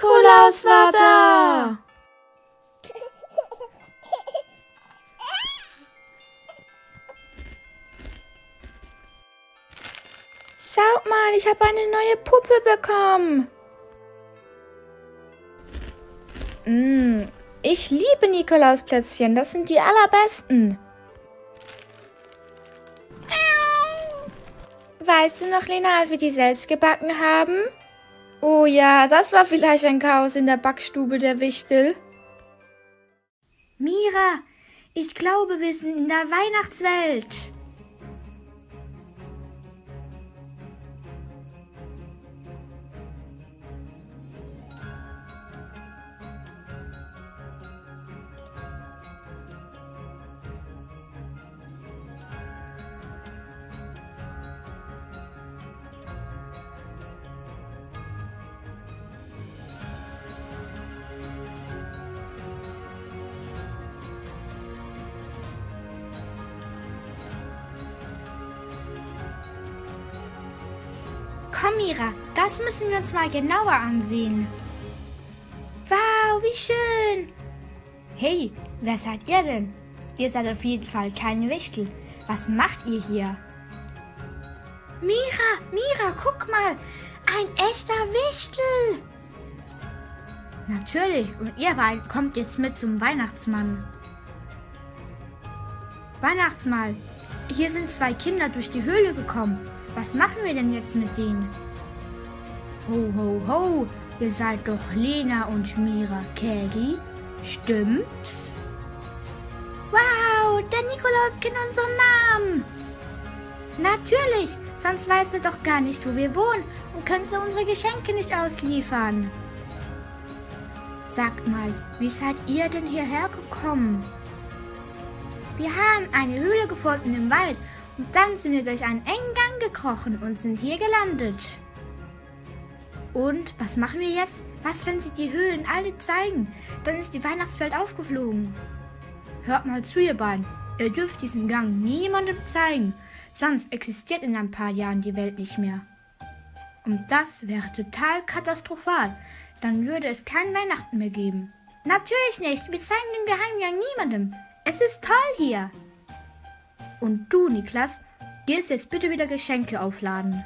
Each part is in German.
Nikolaus war da! Schaut mal, ich habe eine neue Puppe bekommen. Ich liebe Nikolausplätzchen, das sind die allerbesten. Weißt du noch, Lena, als wir die selbst gebacken haben? Oh ja, das war vielleicht ein Chaos in der Backstube der Wichtel. Mira, ich glaube, wir sind in der Weihnachtswelt. Komm, Mira, das müssen wir uns mal genauer ansehen. Wow, wie schön! Hey, wer seid ihr denn? Ihr seid auf jeden Fall keine Wichtel. Was macht ihr hier? Mira, guck mal! Ein echter Wichtel! Natürlich, und ihr beiden kommt jetzt mit zum Weihnachtsmann. Weihnachtsmann, hier sind 2 Kinder durch die Höhle gekommen. Was machen wir denn jetzt mit denen? Ho, ho, ho, ihr seid doch Lena und Mira Kägi, stimmt's? Wow, der Nikolaus kennt unseren Namen. Natürlich, sonst weiß er doch gar nicht, wo wir wohnen und könnte unsere Geschenke nicht ausliefern. Sagt mal, wie seid ihr denn hierher gekommen? Wir haben eine Höhle gefunden im Wald. Und dann sind wir durch einen engen Gang gekrochen und sind hier gelandet. Und was machen wir jetzt? Was, wenn sie die Höhlen alle zeigen? Dann ist die Weihnachtswelt aufgeflogen. Hört mal zu, ihr beiden. Ihr dürft diesen Gang niemandem zeigen. Sonst existiert in ein paar Jahren die Welt nicht mehr. Und das wäre total katastrophal. Dann würde es kein Weihnachten mehr geben. Natürlich nicht. Wir zeigen den Geheimgang niemandem. Es ist toll hier. Und du, Niklas, gehst jetzt bitte wieder Geschenke aufladen.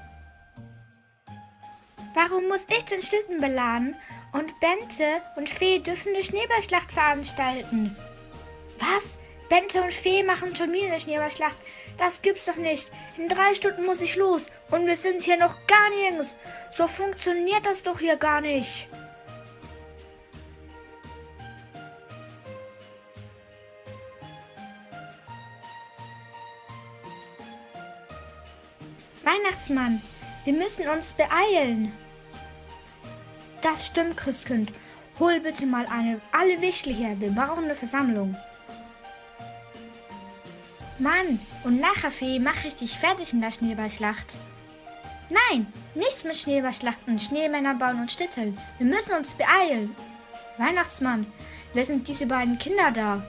Warum muss ich den Schlitten beladen und Bente und Fee dürfen eine Schneeballschlacht veranstalten? Was? Bente und Fee machen schon wieder eine Schneeballschlacht? Das gibt's doch nicht. In 3 Stunden muss ich los und wir sind hier noch gar nirgends. So funktioniert das doch hier gar nicht. Weihnachtsmann, wir müssen uns beeilen. Das stimmt, Christkind. Hol bitte mal alle Wichtel her. Wir brauchen eine Versammlung. Mann, und nachher, Fee, mach ich dich fertig in der Schneeballschlacht. Nein, nichts mit Schneeballschlachten, Schneemänner bauen und Stitteln. Wir müssen uns beeilen. Weihnachtsmann, wer sind diese beiden Kinder da?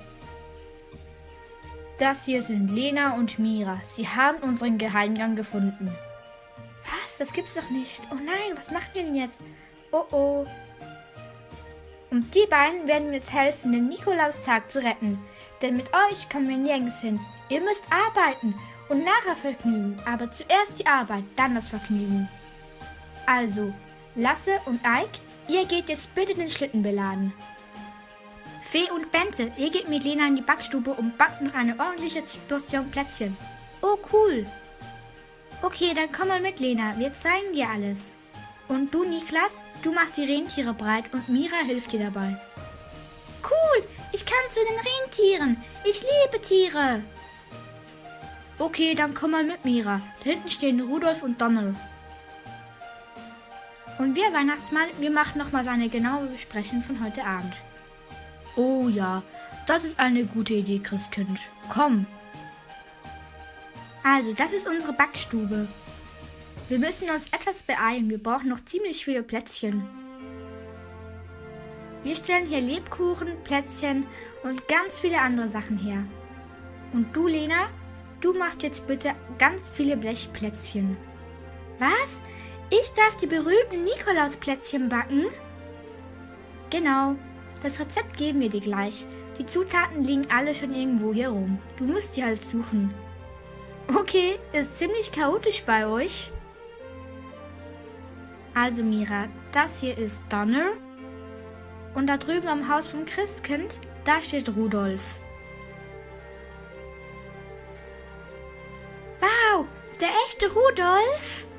Das hier sind Lena und Mira. Sie haben unseren Geheimgang gefunden. Was? Das gibt's doch nicht. Oh nein, was machen wir denn jetzt? Oh oh. Und die beiden werden mir jetzt helfen, den Nikolaustag zu retten. Denn mit euch kommen wir nirgends hin. Ihr müsst arbeiten und nachher Vergnügen. Aber zuerst die Arbeit, dann das Vergnügen. Also, Lasse und Eik, ihr geht jetzt bitte den Schlitten beladen. Fee und Bente, ihr geht mit Lena in die Backstube und backt noch eine ordentliche Portion Plätzchen. Oh, cool. Okay, dann komm mal mit, Lena. Wir zeigen dir alles. Und du, Niklas, du machst die Rentiere breit und Mira hilft dir dabei. Cool, ich kann zu den Rentieren. Ich liebe Tiere. Okay, dann komm mal mit, Mira. Da hinten stehen Rudolf und Donald. Und wir, Weihnachtsmann, wir machen nochmal eine genaue Besprechung von heute Abend. Oh ja, das ist eine gute Idee, Christkind. Komm. Also, das ist unsere Backstube. Wir müssen uns etwas beeilen. Wir brauchen noch ziemlich viele Plätzchen. Wir stellen hier Lebkuchen, Plätzchen und ganz viele andere Sachen her. Und du, Lena, du machst jetzt bitte ganz viele Blechplätzchen. Was? Ich darf die berühmten Nikolausplätzchen backen? Genau. Das Rezept geben wir dir gleich. Die Zutaten liegen alle schon irgendwo hier rum. Du musst sie halt suchen. Okay, ist ziemlich chaotisch bei euch. Also Mira, das hier ist Donner. Und da drüben am Haus vom Christkind, da steht Rudolf. Wow, der echte Rudolf?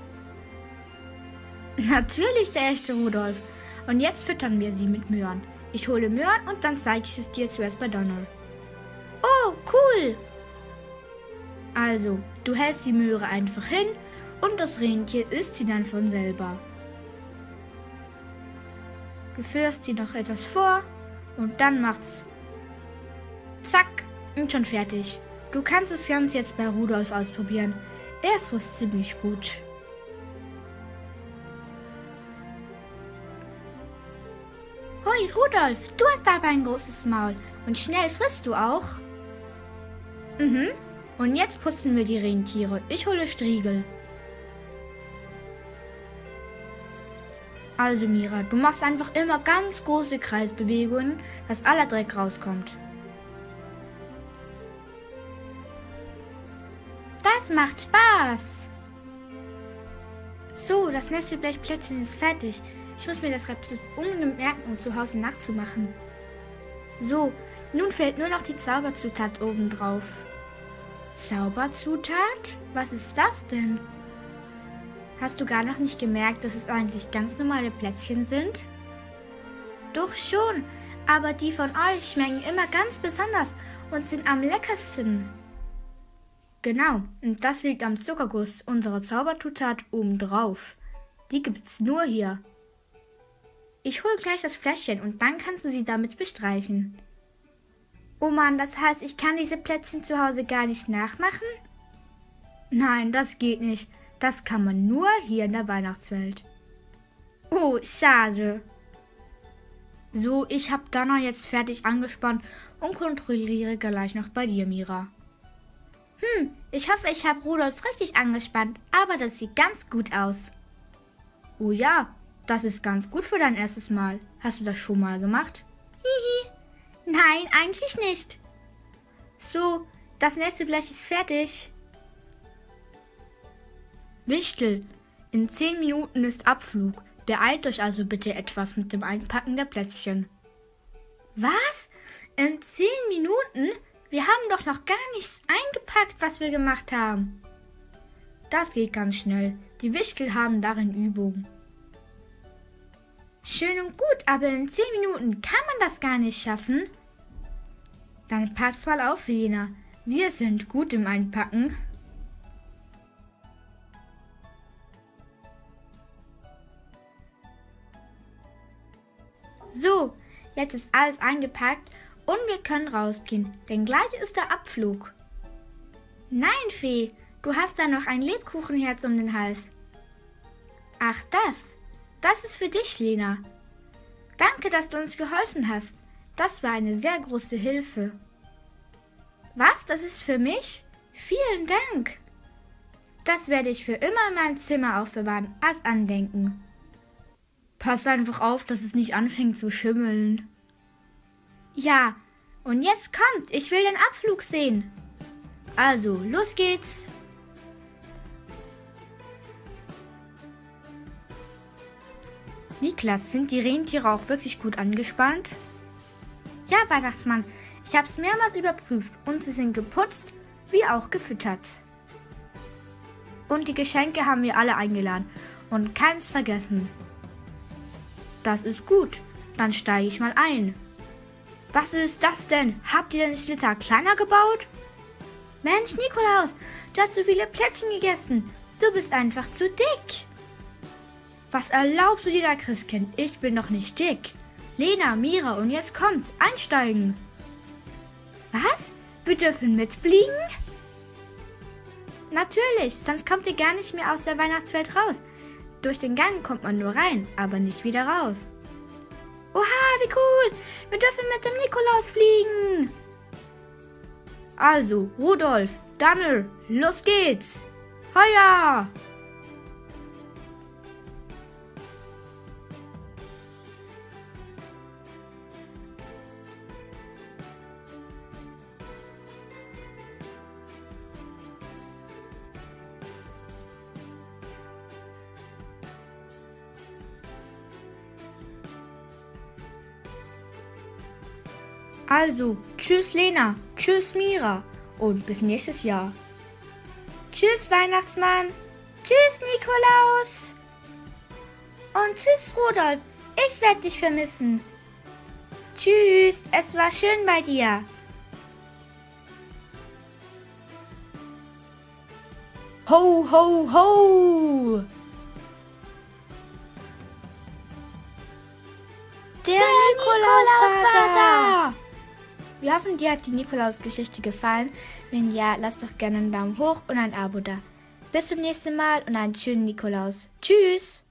Natürlich der echte Rudolf. Und jetzt füttern wir sie mit Möhren. Ich hole Möhren und dann zeige ich es dir zuerst bei Donner. Oh, cool. Also, du hältst die Möhre einfach hin und das Rentier isst sie dann von selber. Du führst sie noch etwas vor und dann macht's zack und schon fertig. Du kannst das Ganze jetzt bei Rudolf ausprobieren. Er frisst ziemlich gut. Hoi Rudolf, du hast aber ein großes Maul. Und schnell frisst du auch? Mhm. Und jetzt putzen wir die Rentiere. Ich hole Striegel. Also Mira, du machst einfach immer ganz große Kreisbewegungen, dass aller Dreck rauskommt. Das macht Spaß. So, das nächste Blechplätzchen ist fertig. Ich muss mir das Rezept unbedingt merken, um zu Hause nachzumachen. So, nun fehlt nur noch die Zauberzutat oben drauf. Zauberzutat? Was ist das denn? Hast du gar noch nicht gemerkt, dass es eigentlich ganz normale Plätzchen sind? Doch schon, aber die von euch schmecken immer ganz besonders und sind am leckersten. Genau, und das liegt am Zuckerguss, unserer Zauberzutat obendrauf. Die gibt's nur hier. Ich hole gleich das Fläschchen und dann kannst du sie damit bestreichen. Oh Mann, das heißt, ich kann diese Plätzchen zu Hause gar nicht nachmachen? Nein, das geht nicht. Das kann man nur hier in der Weihnachtswelt. Oh, schade. So, ich habe Donner jetzt fertig angespannt und kontrolliere gleich noch bei dir, Mira. Ich hoffe, ich habe Rudolf richtig angespannt, aber das sieht ganz gut aus. Oh ja, das ist ganz gut für dein erstes Mal. Hast du das schon mal gemacht? Hihi. Nein, eigentlich nicht. So, das nächste Blech ist fertig. Wichtel, in 10 Minuten ist Abflug. Beeilt euch also bitte etwas mit dem Einpacken der Plätzchen. Was? In 10 Minuten? Wir haben doch noch gar nichts eingepackt, was wir gemacht haben. Das geht ganz schnell. Die Wichtel haben darin Übung. Schön und gut, aber in 10 Minuten kann man das gar nicht schaffen. Dann pass mal auf, Lena. Wir sind gut im Einpacken. So, jetzt ist alles eingepackt und wir können rausgehen, denn gleich ist der Abflug. Nein, Fee, du hast da noch ein Lebkuchenherz um den Hals. Ach, das ist für dich, Lena. Danke, dass du uns geholfen hast. Das war eine sehr große Hilfe. Was, das ist für mich? Vielen Dank. Das werde ich für immer in meinem Zimmer aufbewahren, als Andenken. Pass einfach auf, dass es nicht anfängt zu schimmeln. Ja, und jetzt kommt, ich will den Abflug sehen. Also, los geht's. Niklas, sind die Rentiere auch wirklich gut angespannt? Ja, Weihnachtsmann, ich habe es mehrmals überprüft und sie sind geputzt, wie auch gefüttert. Und die Geschenke haben wir alle eingeladen und keins vergessen. Das ist gut, dann steige ich mal ein. Was ist das denn? Habt ihr den Schlitter kleiner gebaut? Mensch, Nikolaus, du hast so viele Plätzchen gegessen. Du bist einfach zu dick. Was erlaubst du dir da, Christkind? Ich bin doch nicht dick. Lena, Mira, und jetzt kommt's, einsteigen. Was? Wir dürfen mitfliegen? Natürlich, sonst kommt ihr gar nicht mehr aus der Weihnachtswelt raus. Durch den Gang kommt man nur rein, aber nicht wieder raus. Oha, wie cool! Wir dürfen mit dem Nikolaus fliegen! Also, Rudolf, Donner, los geht's! Heuer! Also, tschüss Lena, tschüss Mira und bis nächstes Jahr. Tschüss Weihnachtsmann, tschüss Nikolaus und tschüss Rudolf, ich werde dich vermissen. Tschüss, es war schön bei dir. Ho, ho, ho! Der Nikolaus war da! Wir hoffen, dir hat die Nikolaus-Geschichte gefallen. Wenn ja, lasst doch gerne einen Daumen hoch und ein Abo da. Bis zum nächsten Mal und einen schönen Nikolaus. Tschüss!